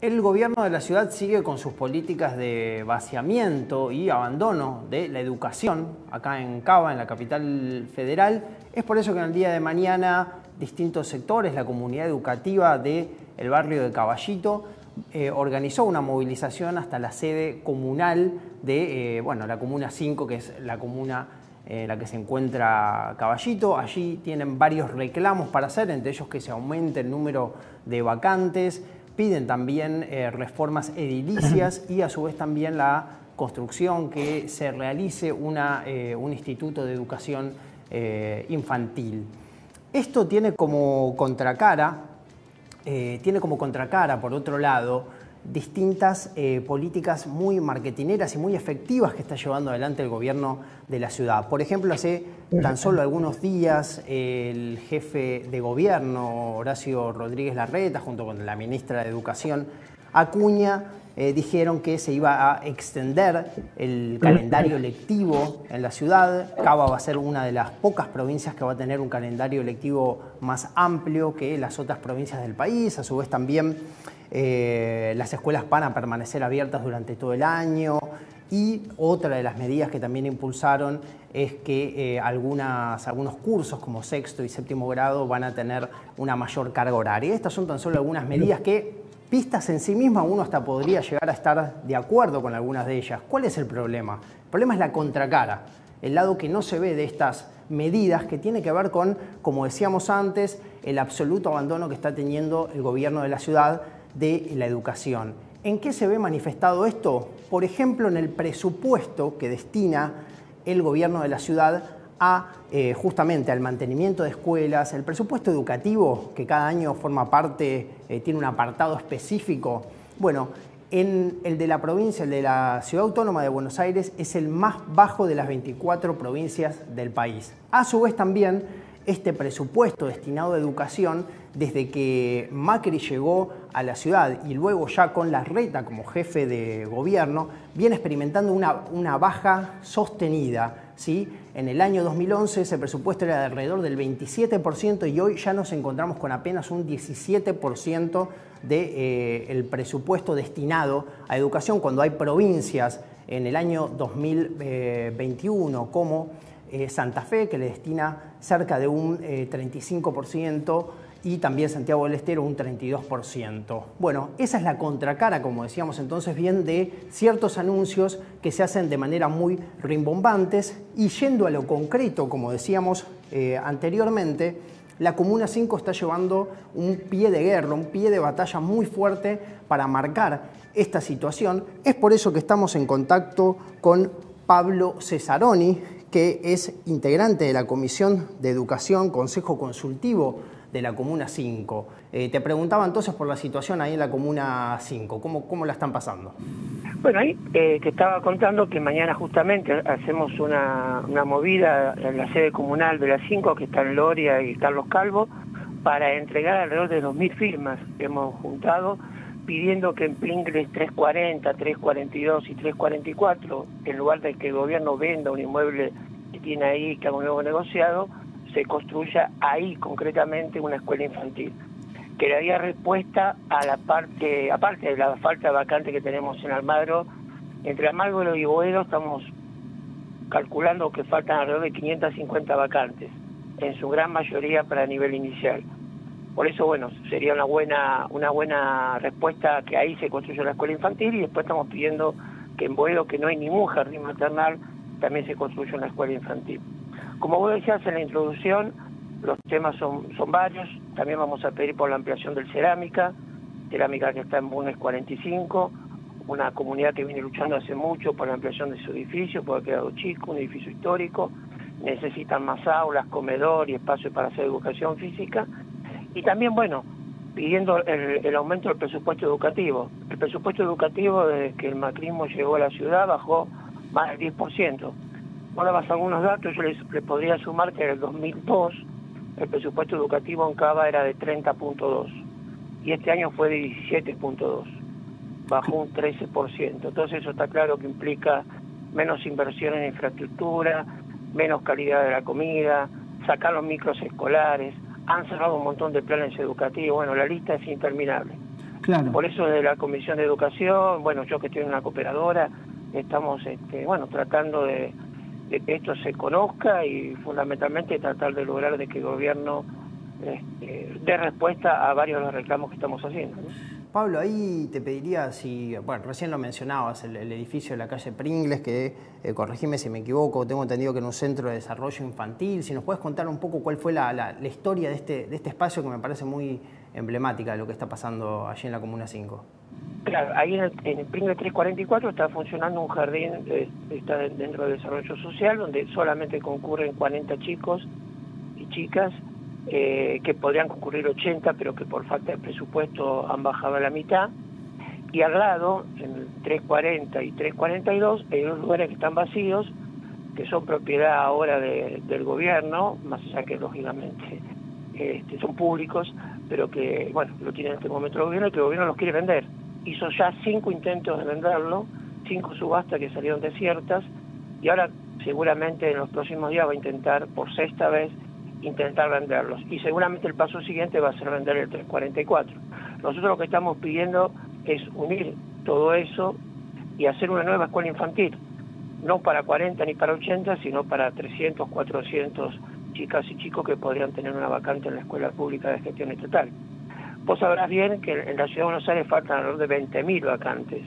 El gobierno de la ciudad sigue con sus políticas de vaciamiento y abandono de la educación acá en Cava, en la capital federal. Es por eso que en el día de mañana distintos sectores, la comunidad educativa del barrio de Caballito, organizó una movilización hasta la sede comunal de la Comuna 5, que es la comuna en la que se encuentra Caballito. Allí tienen varios reclamos para hacer, entre ellos que se aumente el número de vacantes. Piden también reformas edilicias y a su vez también la construcción, que se realice un instituto de educación infantil. Esto tiene como contracara, por otro lado, distintas políticas muy marketineras y muy efectivas que está llevando adelante el gobierno de la ciudad. Por ejemplo, hace tan solo algunos días el jefe de gobierno, Horacio Rodríguez Larreta, junto con la ministra de Educación, Acuña, dijeron que se iba a extender el calendario lectivo en la ciudad. Cava va a ser una de las pocas provincias que va a tener un calendario lectivo más amplio que las otras provincias del país. A su vez también las escuelas van a permanecer abiertas durante todo el año. Y otra de las medidas que también impulsaron es que algunos cursos como sexto y séptimo grado van a tener una mayor carga horaria. Estas son tan solo algunas medidas que, vistas en sí mismas, uno hasta podría llegar a estar de acuerdo con algunas de ellas. ¿Cuál es el problema? El problema es la contracara, el lado que no se ve de estas medidas, que tiene que ver con, como decíamos antes, el absoluto abandono que está teniendo el gobierno de la ciudad de la educación. ¿En qué se ve manifestado esto? Por ejemplo, en el presupuesto que destina el gobierno de la ciudad justamente al mantenimiento de escuelas, el presupuesto educativo, que cada año forma parte, tiene un apartado específico. Bueno, el de la provincia, el de la Ciudad Autónoma de Buenos Aires, es el más bajo de las 24 provincias del país. A su vez también, este presupuesto destinado a educación, desde que Macri llegó a la ciudad y luego ya con Larreta como jefe de gobierno, viene experimentando una baja sostenida, ¿sí? En el año 2011 ese presupuesto era de alrededor del 27% y hoy ya nos encontramos con apenas un 17% del presupuesto destinado a educación, cuando hay provincias en el año 2021 como Santa Fe, que le destina cerca de un 35%, y también Santiago del Estero un 32%. Bueno, esa es la contracara, como decíamos entonces bien, de ciertos anuncios que se hacen de manera muy rimbombantes. Y yendo a lo concreto, como decíamos anteriormente, la Comuna 5 está llevando un pie de guerra, un pie de batalla muy fuerte para marcar esta situación. Es por eso que estamos en contacto con Pablo Cesaroni, que es integrante de la Comisión de Educación, Consejo Consultivo de la Comuna 5. Te preguntaba entonces por la situación ahí en la Comuna 5, ¿cómo la están pasando? Bueno, ahí te estaba contando que mañana justamente hacemos una movida en la sede comunal de la 5, que está en Loria y Carlos Calvo, para entregar alrededor de 2.000 firmas que hemos juntado, pidiendo que en Pringles 340, 342 y 344, en lugar de que el gobierno venda un inmueble que tiene ahí, que ha un nuevo negociado, se construya ahí concretamente una escuela infantil, que daría respuesta a la parte, aparte de la falta de vacante que tenemos en Almagro. Entre Almagro y Boedo estamos calculando que faltan alrededor de 550 vacantes, en su gran mayoría para nivel inicial. Por eso, bueno, sería una buena respuesta que ahí se construya la escuela infantil, y después estamos pidiendo que en Boedo, que no hay ningún jardín maternal, también se construya una escuela infantil. Como vos decías en la introducción, los temas son varios. También vamos a pedir por la ampliación del cerámica que está en Bulnes 45, una comunidad que viene luchando hace mucho por la ampliación de su edificio, porque ha quedado chico, un edificio histórico, necesitan más aulas, comedor y espacio para hacer educación física. Y también, bueno, pidiendo el aumento del presupuesto educativo. El presupuesto educativo, desde que el macrismo llegó a la ciudad, bajó más del 10%. Ahora vas a algunos datos, yo les podría sumar que en el 2002 el presupuesto educativo en Cava era de 30.2 y este año fue de 17.2, bajó un 13%. Entonces eso está claro que implica menos inversión en infraestructura, menos calidad de la comida, sacar los micros escolares, han cerrado un montón de planes educativos. Bueno, la lista es interminable. Claro. Por eso de la Comisión de Educación, bueno, yo que estoy en una cooperadora, estamos bueno, tratando de que esto se conozca y fundamentalmente tratar de lograr de que el gobierno dé respuesta a varios de los reclamos que estamos haciendo, ¿no? Pablo, ahí te pediría si, bueno, recién lo mencionabas, el edificio de la calle Pringles, que, corregime si me equivoco, tengo entendido que era un centro de desarrollo infantil. Si nos puedes contar un poco cuál fue la historia de este espacio, que me parece muy emblemática de lo que está pasando allí en la Comuna 5. Claro, ahí en Pringles 344 está funcionando un jardín, está dentro del desarrollo social, donde solamente concurren 40 chicos y chicas, que podrían concurrir 80, pero que por falta de presupuesto han bajado a la mitad. Y al lado, en el 340 y 342, hay unos lugares que están vacíos, que son propiedad ahora del gobierno, más allá que lógicamente son públicos, pero que, bueno, lo tiene en este momento el gobierno y que el gobierno los quiere vender. Hizo ya 5 intentos de venderlo, 5 subastas que salieron desiertas, y ahora seguramente en los próximos días va a intentar por 6ª vez intentar venderlos, y seguramente el paso siguiente va a ser vender el 344. Nosotros lo que estamos pidiendo es unir todo eso y hacer una nueva escuela infantil, no para 40 ni para 80, sino para 300, 400 chicas y chicos que podrían tener una vacante en la escuela pública de gestión estatal. Vos sabrás bien que en la Ciudad de Buenos Aires faltan alrededor de 20.000 vacantes,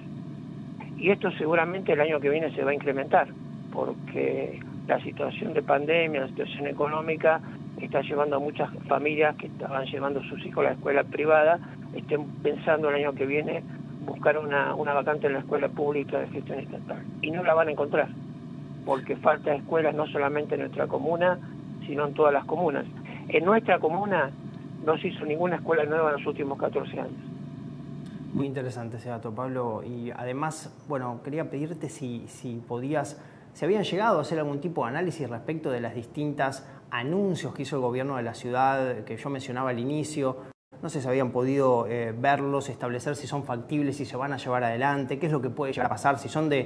y esto seguramente el año que viene se va a incrementar, porque la situación de pandemia, la situación económica, está llevando a muchas familias que estaban llevando a sus hijos a la escuela privada, estén pensando el año que viene buscar una vacante en la escuela pública de gestión estatal. Y no la van a encontrar, porque falta escuelas no solamente en nuestra comuna, sino en todas las comunas. En nuestra comuna no se hizo ninguna escuela nueva en los últimos 14 años. Muy interesante ese dato, Pablo. Y además, bueno, quería pedirte si podías... ¿Se habían llegado a hacer algún tipo de análisis respecto de las distintas anuncios que hizo el gobierno de la ciudad, que yo mencionaba al inicio? No sé si habían podido verlos, establecer si son factibles, si se van a llevar adelante, qué es lo que puede llegar a pasar, si son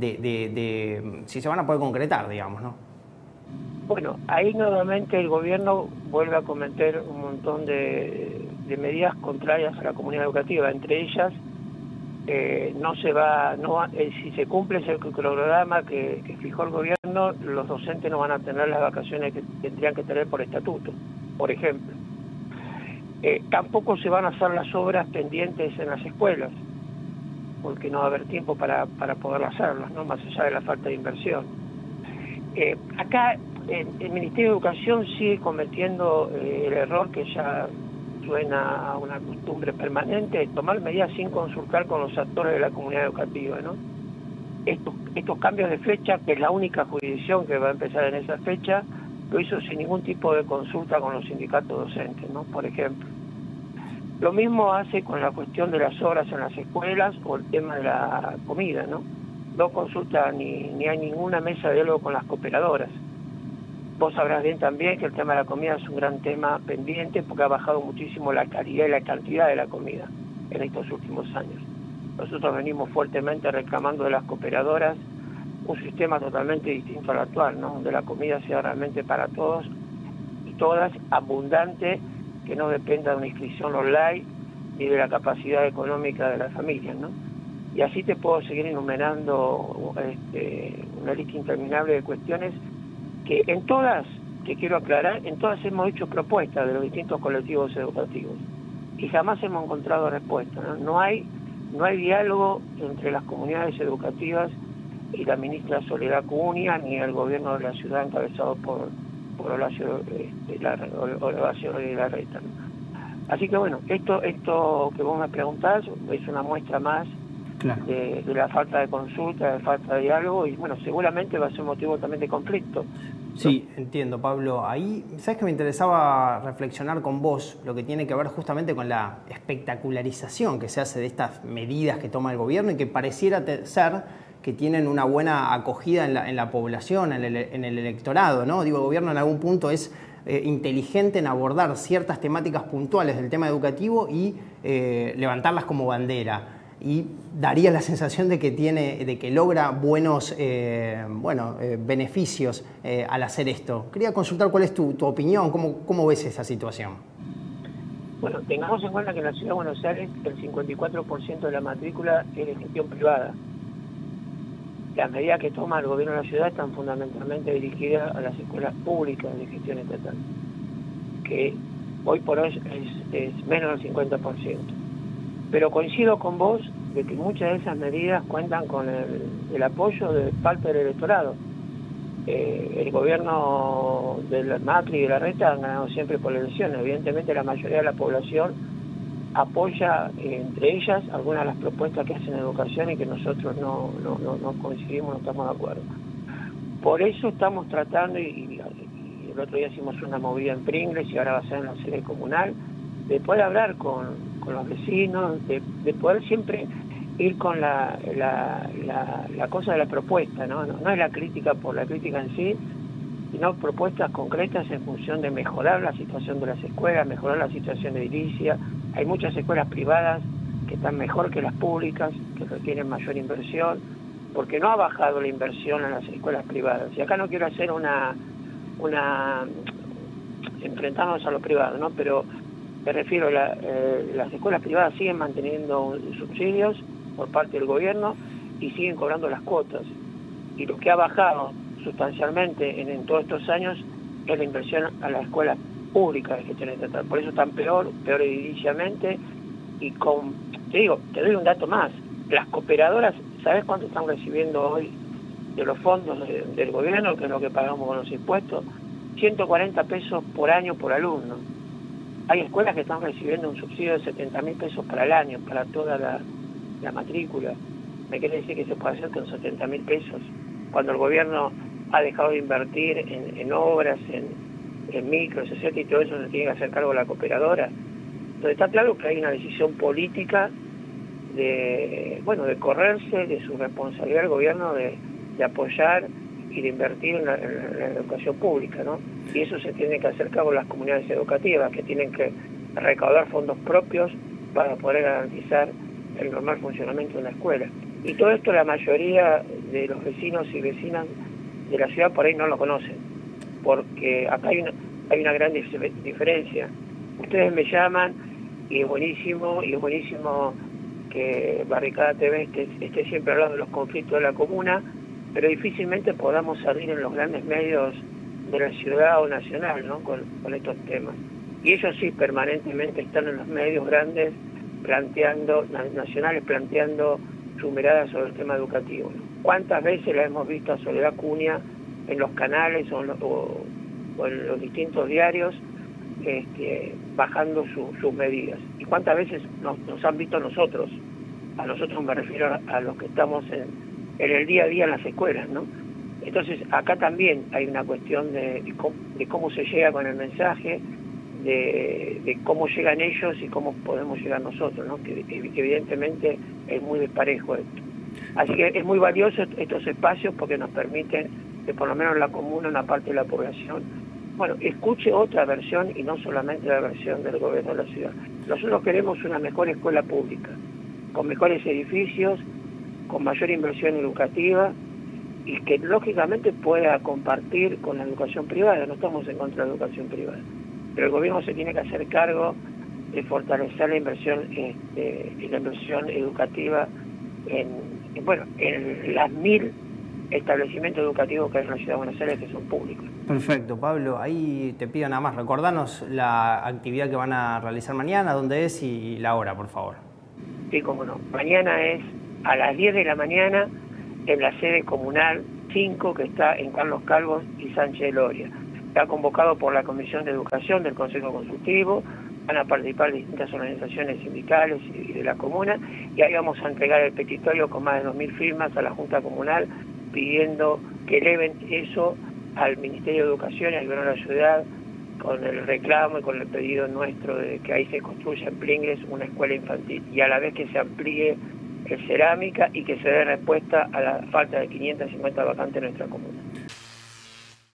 si se van a poder concretar, digamos, ¿no? Bueno, ahí nuevamente el gobierno vuelve a cometer un montón de medidas contrarias a la comunidad educativa, entre ellas si se cumple ese cronograma que fijó el gobierno, los docentes no van a tener las vacaciones que tendrían que tener por estatuto, por ejemplo. Tampoco se van a hacer las obras pendientes en las escuelas, porque no va a haber tiempo para poder hacerlas, ¿no? Más allá de la falta de inversión. Acá el Ministerio de Educación sigue cometiendo el error que ya suena a una costumbre permanente, tomar medidas sin consultar con los actores de la comunidad educativa, ¿no? Estos cambios de fecha, que es la única jurisdicción que va a empezar en esa fecha, lo hizo sin ningún tipo de consulta con los sindicatos docentes, ¿no? Por ejemplo. Lo mismo hace con la cuestión de las obras en las escuelas o el tema de la comida, ¿no? No consulta ni hay ninguna mesa de diálogo con las cooperadoras. Vos sabrás bien también que el tema de la comida es un gran tema pendiente porque ha bajado muchísimo la calidad y la cantidad de la comida en estos últimos años. Nosotros venimos fuertemente reclamando de las cooperadoras un sistema totalmente distinto al actual, ¿no? Donde la comida sea realmente para todos y todas, abundante, que no dependa de una inscripción online ni de la capacidad económica de las familias, ¿no? Y así te puedo seguir enumerando una lista interminable de cuestiones que en todas, que quiero aclarar, en todas hemos hecho propuestas de los distintos colectivos educativos y jamás hemos encontrado respuesta, ¿no? No hay diálogo entre las comunidades educativas y la ministra Soledad Cunha ni el gobierno de la ciudad encabezado por Horacio Larreta, ¿no? Así que bueno, esto que vos me preguntás es una muestra más. Claro. De la falta de consulta, de falta de diálogo, y bueno, seguramente va a ser motivo también de conflicto. Sí, entiendo, Pablo. Ahí, ¿sabes que me interesaba reflexionar con vos lo que tiene que ver justamente con la espectacularización que se hace de estas medidas que toma el gobierno y que pareciera ser que tienen una buena acogida en la población, en el electorado, ¿no? Digo, el gobierno en algún punto es inteligente en abordar ciertas temáticas puntuales del tema educativo y levantarlas como bandera. Y daría la sensación de que logra buenos beneficios al hacer esto. Quería consultar cuál es tu opinión, cómo ves esa situación. Bueno, tengamos en cuenta que en la Ciudad de Buenos Aires el 54% de la matrícula es de gestión privada. Las medidas que toma el gobierno de la ciudad están fundamentalmente dirigidas a las escuelas públicas de gestión estatal, que hoy por hoy es menos del 50%. Pero coincido con vos de que muchas de esas medidas cuentan con el apoyo de parte del electorado. El gobierno del Macri y de la Reta han ganado siempre por elecciones. Evidentemente la mayoría de la población apoya, entre ellas, algunas de las propuestas que hacen educación y que nosotros no coincidimos, no estamos de acuerdo. Por eso estamos tratando, y el otro día hicimos una movida en Pringles y ahora va a ser en la sede comunal, de poder hablar con los vecinos, de poder siempre ir con la cosa de la propuesta, ¿no? No es la crítica por la crítica en sí, sino propuestas concretas en función de mejorar la situación de las escuelas, mejorar la situación edilicia. Hay muchas escuelas privadas que están mejor que las públicas, que requieren mayor inversión, porque no ha bajado la inversión en las escuelas privadas. Y acá no quiero hacer enfrentarnos a lo privado, ¿no? Pero me refiero a las escuelas privadas siguen manteniendo subsidios por parte del gobierno y siguen cobrando las cuotas. Y lo que ha bajado sustancialmente en todos estos años es la inversión a las escuelas públicas de gestión estatal. Por eso están peor ediliciamente. Y te doy un dato más. Las cooperadoras, ¿sabes cuánto están recibiendo hoy de los fondos del gobierno, que es lo que pagamos con los impuestos? 140 pesos por año por alumno. Hay escuelas que están recibiendo un subsidio de 70.000 pesos para el año, para toda la matrícula. Me quiere decir que se puede hacer con 70.000 pesos, cuando el gobierno ha dejado de invertir en obras, en micros, etcétera, y todo eso se tiene que hacer cargo de la cooperadora. Entonces está claro que hay una decisión política de correrse de su responsabilidad del gobierno de apoyar y de invertir en la educación pública, ¿no? Y eso se tiene que hacer cargo las comunidades educativas, que tienen que recaudar fondos propios para poder garantizar el normal funcionamiento de una escuela. Y todo esto la mayoría de los vecinos y vecinas de la ciudad por ahí no lo conocen, porque acá hay una gran diferencia. Ustedes me llaman y es buenísimo que Barricada TV esté siempre hablando de los conflictos de la comuna, pero difícilmente podamos salir en los grandes medios de la ciudad o nacional, ¿no? con estos temas. Y ellos sí permanentemente están en los medios grandes nacionales planteando su mirada sobre el tema educativo, ¿no? ¿Cuántas veces la hemos visto a Soledad Cunha en los canales o en los distintos diarios bajando sus medidas? ¿Y cuántas veces nos han visto a nosotros me refiero a los que estamos en el día a día en las escuelas, ¿no? Entonces acá también hay una cuestión de cómo se llega con el mensaje, de cómo llegan ellos y cómo podemos llegar nosotros, ¿no? Que evidentemente es muy desparejo esto. Así que es muy valioso estos espacios porque nos permiten que por lo menos la comuna, una parte de la población, escuche otra versión y no solamente la versión del gobierno de la ciudad. Nosotros queremos una mejor escuela pública, con mejores edificios, con mayor inversión educativa y que lógicamente pueda compartir con la educación privada. No estamos en contra de la educación privada, pero el gobierno se tiene que hacer cargo de fortalecer la inversión educativa en las 1000 establecimientos educativos que hay en la Ciudad de Buenos Aires que son públicos. Perfecto, Pablo. Ahí te pido nada más, recordanos la actividad que van a realizar mañana, dónde es y la hora, por favor. Sí, cómo no. Mañana es a las 10 de la mañana en la sede comunal 5 que está en Carlos Calvo y Sánchez de Loria. Está convocado por la Comisión de Educación del Consejo Consultivo, van a participar distintas organizaciones sindicales y de la comuna, y ahí vamos a entregar el petitorio con más de 2.000 firmas a la Junta Comunal pidiendo que eleven eso al Ministerio de Educación y al Gobierno de la Ciudad con el reclamo y con el pedido nuestro de que ahí se construya en Pringles una escuela infantil y a la vez que se amplíe el cerámica y que se dé respuesta a la falta de 550 vacantes en nuestra comuna.